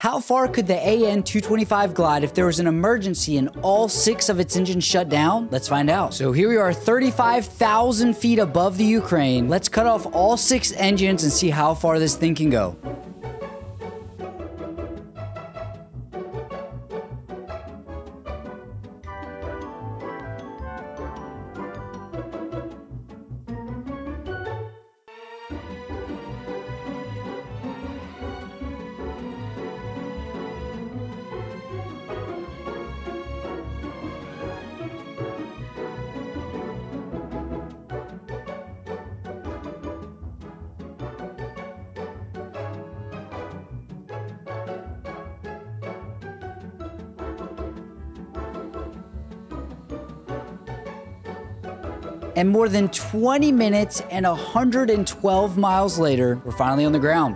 How far could the AN-225 glide if there was an emergency and all 6 of its engines shut down? Let's find out. So here we are 35,000 feet above the Ukraine. Let's cut off all 6 engines and see how far this thing can go. And more than 20 minutes and 112 miles later, we're finally on the ground.